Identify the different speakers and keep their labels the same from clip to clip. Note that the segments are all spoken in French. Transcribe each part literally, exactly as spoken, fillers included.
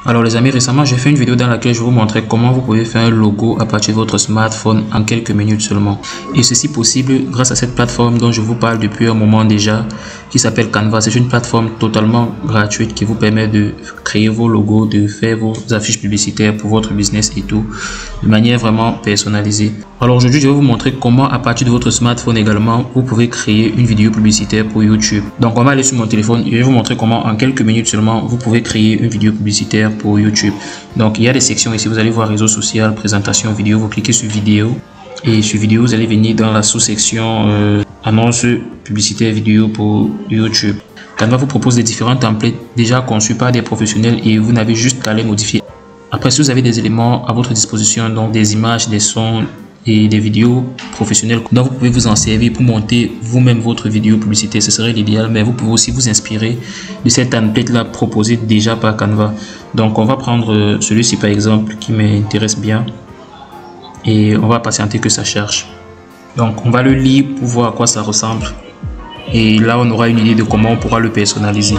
Speaker 1: Alors les amis, récemment j'ai fait une vidéo dans laquelle je vous montrais comment vous pouvez faire un logo à partir de votre smartphone en quelques minutes seulement. Et ceci possible grâce à cette plateforme dont je vous parle depuis un moment déjà, qui s'appelle Canva. C'est une plateforme totalement gratuite qui vous permet de créer vos logos, de faire vos affiches publicitaires pour votre business et tout, de manière vraiment personnalisée. Alors aujourd'hui je vais vous montrer comment à partir de votre smartphone également, vous pouvez créer une vidéo publicitaire pour YouTube. Donc on va aller sur mon téléphone et je vais vous montrer comment en quelques minutes seulement, vous pouvez créer une vidéo publicitaire pour YouTube. Donc il y a des sections ici, vous allez voir réseau social, présentation, vidéo, vous cliquez sur vidéo et sur vidéo vous allez venir dans la sous-section euh, annonce publicitaire vidéo pour YouTube. Canva vous propose des différents templates déjà conçus par des professionnels et vous n'avez juste qu'à les modifier. Après, si vous avez des éléments à votre disposition, donc des images, des sons et des vidéos professionnelles, donc vous pouvez vous en servir pour monter vous-même votre vidéo publicité, ce serait l'idéal, mais vous pouvez aussi vous inspirer de cette template là proposée déjà par Canva. Donc on va prendre celui-ci par exemple qui m'intéresse bien et on va patienter que ça cherche. Donc on va le lire pour voir à quoi ça ressemble et là on aura une idée de comment on pourra le personnaliser.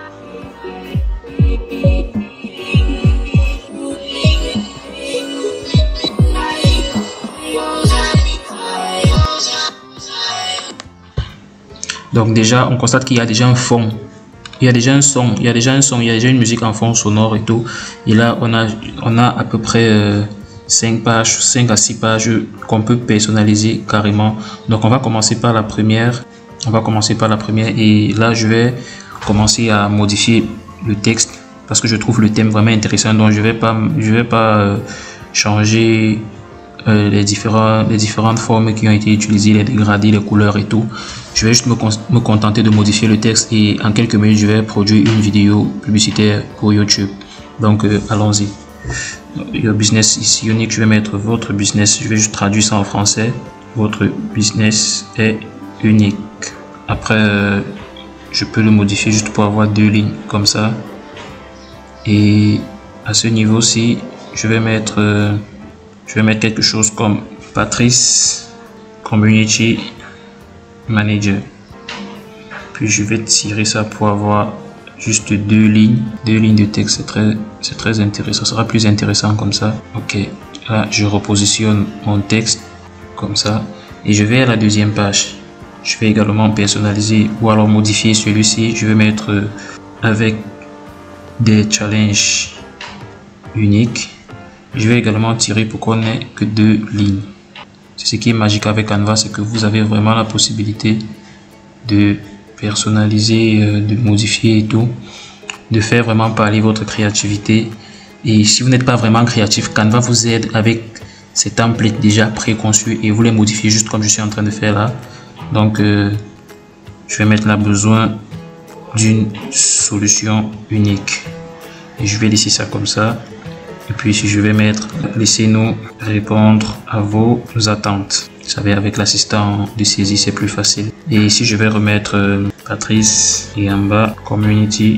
Speaker 1: Donc déjà, on constate qu'il y a déjà un fond, il y a déjà un son, il y a déjà un son, il y a déjà une musique en fond sonore et tout. Et là, on a, on a à peu près euh, cinq pages, cinq à six pages qu'on peut personnaliser carrément. Donc on va commencer par la première, on va commencer par la première et là je vais commencer à modifier le texte parce que je trouve le thème vraiment intéressant. Donc je vais pas, je vais pas euh, changer Euh, les, différents, les différentes formes qui ont été utilisées, les dégradés, les couleurs et tout. Je vais juste me, con me contenter de modifier le texte et en quelques minutes je vais produire une vidéo publicitaire pour YouTube. Donc euh, allons-y. Your business is unique, je vais mettre votre business, je vais juste traduire ça en français. Votre business est unique. Après euh, je peux le modifier juste pour avoir deux lignes comme ça. Et à ce niveau-ci, je vais mettre euh, Je vais mettre quelque chose comme Patrice Community Manager. Puis je vais tirer ça pour avoir juste deux lignes. Deux lignes de texte, c'est très, c'est très intéressant. Ça sera plus intéressant comme ça. Ok, là je repositionne mon texte comme ça. Et je vais à la deuxième page. Je vais également personnaliser ou alors modifier celui-ci. Je vais mettre avec des challenges uniques. Je vais également tirer pour qu'on n'ait que deux lignes. C'est ce qui est magique avec Canva, c'est que vous avez vraiment la possibilité de personnaliser, de modifier et tout, de faire vraiment parler votre créativité. Et si vous n'êtes pas vraiment créatif, Canva vous aide avec ces templates déjà préconçus et vous les modifiez juste comme je suis en train de faire là. Donc, euh, je vais mettre là besoin d'une solution unique et je vais laisser ça comme ça. Et puis si je vais mettre laissez-nous répondre à vos attentes. Vous savez, avec l'assistant de saisie c'est plus facile. Et ici je vais remettre euh, Patrice et en bas Community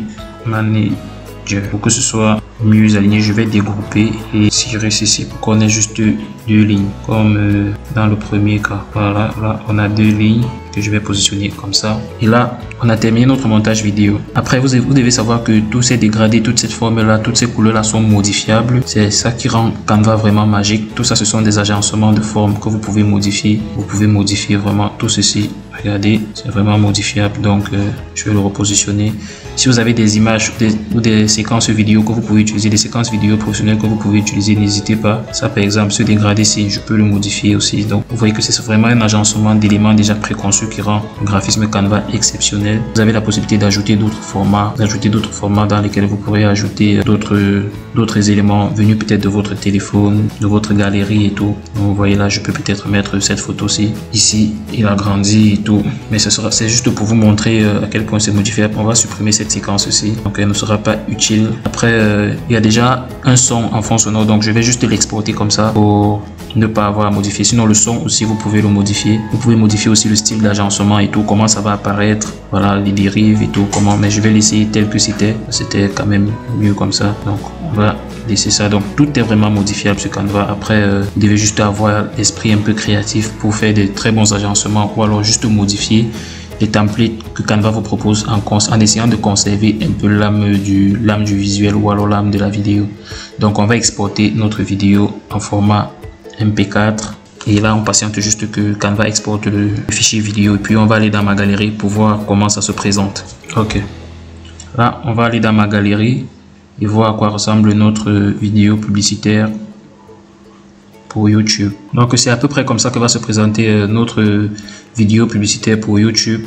Speaker 1: Manager pour que ce soit mieux aligné. Je vais dégrouper et tirer ceci pour qu'on ait juste deux, deux lignes comme euh, dans le premier cas. Voilà, là on a deux lignes que je vais positionner comme ça. Et là on a terminé notre montage vidéo. Après vous, vous devez savoir que tous ces dégradés, toute cette forme là, toutes ces couleurs là sont modifiables. C'est ça qui rend Canva vraiment magique. Tout ça ce sont des agencements de formes que vous pouvez modifier. Vous pouvez modifier vraiment tout ceci. Regardez, c'est vraiment modifiable. Donc euh, je vais le repositionner. Si vous avez des images ou des, ou des séquences vidéo que vous pouvez utiliser, des séquences vidéo professionnelles que vous pouvez utiliser, n'hésitez pas. Ça par exemple, ce dégradé ci, je peux le modifier aussi. Donc vous voyez que c'est vraiment un agencement d'éléments déjà préconçus qui rend le graphisme Canva exceptionnel. Vous avez la possibilité d'ajouter d'autres formats, d'ajouter d'autres formats dans lesquels vous pourrez ajouter d'autres d'autres éléments venus peut-être de votre téléphone, de votre galerie et tout. Donc vous voyez là, je peux peut-être mettre cette photo-ci ici, il a grandi et tout. Mais ce sera, c'est juste pour vous montrer à quel point c'est modifiable. On va supprimer cette séquence-ci, donc elle ne sera pas utile. Après, euh, il y a déjà un son en fond sonore, donc je vais juste l'exporter comme ça pour ne pas avoir à modifier. Sinon le son aussi vous pouvez le modifier. Vous pouvez modifier aussi le style d'agencement et tout, comment ça va apparaître, voilà les dérives et tout, comment. Mais je vais laisser tel que c'était, c'était quand même mieux comme ça. Donc on va laisser ça. Donc tout est vraiment modifiable sur Canva. Après euh, vous devez juste avoir l'esprit un peu créatif pour faire de très bons agencements ou alors juste modifier les templates que Canva vous propose en, en essayant de conserver un peu l'âme du, l'âme du visuel ou alors l'âme de la vidéo. Donc on va exporter notre vidéo en format M P quatre et là on patiente juste que Canva exporte le fichier vidéo et puis on va aller dans ma galerie pour voir comment ça se présente. Ok, là on va aller dans ma galerie et voir à quoi ressemble notre vidéo publicitaire pour YouTube. Donc c'est à peu près comme ça que va se présenter notre vidéo publicitaire pour YouTube.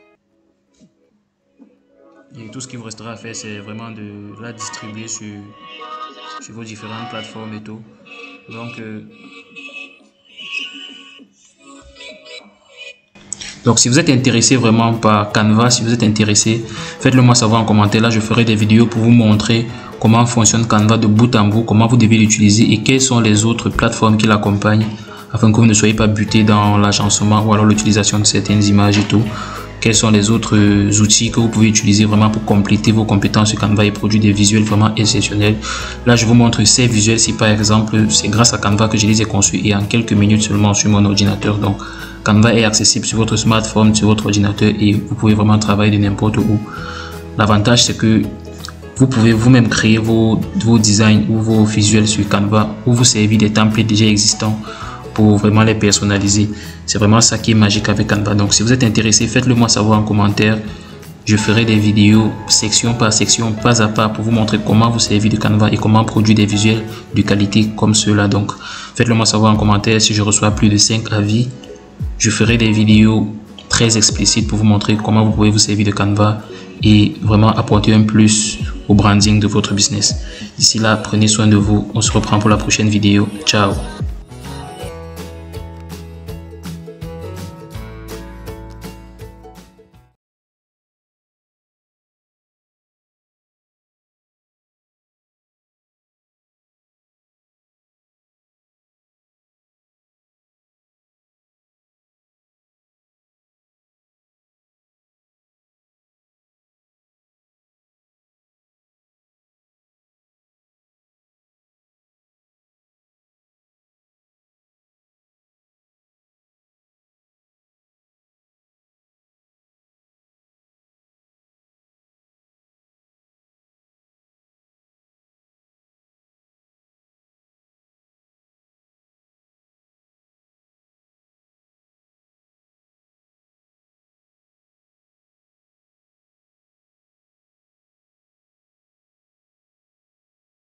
Speaker 1: Et tout ce qu'il vous restera à faire, c'est vraiment de la distribuer sur, sur vos différentes plateformes et tout. Donc, euh, donc si vous êtes intéressé vraiment par Canva, si vous êtes intéressé, faites-le moi savoir en commentaire. Là, je ferai des vidéos pour vous montrer comment fonctionne Canva de bout en bout, comment vous devez l'utiliser et quelles sont les autres plateformes qui l'accompagnent afin que vous ne soyez pas buté dans l'agencement ou alors l'utilisation de certaines images et tout. Quels sont les autres outils que vous pouvez utiliser vraiment pour compléter vos compétences sur Canva et produire des visuels vraiment exceptionnels. Là, je vous montre ces visuels. Si par exemple, c'est grâce à Canva que je les ai conçus et en quelques minutes seulement sur mon ordinateur. Donc, Canva est accessible sur votre smartphone, sur votre ordinateur et vous pouvez vraiment travailler de n'importe où. L'avantage, c'est que vous pouvez vous-même créer vos, vos designs ou vos visuels sur Canva ou vous servir des templates déjà existants pour vraiment les personnaliser. C'est vraiment ça qui est magique avec Canva. Donc si vous êtes intéressé, faites-le moi savoir en commentaire. Je ferai des vidéos section par section, pas à pas, pour vous montrer comment vous servir de Canva et comment produire des visuels de qualité comme ceux-là. Donc faites-le moi savoir en commentaire. Si je reçois plus de cinq avis, je ferai des vidéos très explicites pour vous montrer comment vous pouvez vous servir de Canva et vraiment apporter un plus au branding de votre business. D'ici là, prenez soin de vous. On se reprend pour la prochaine vidéo. Ciao.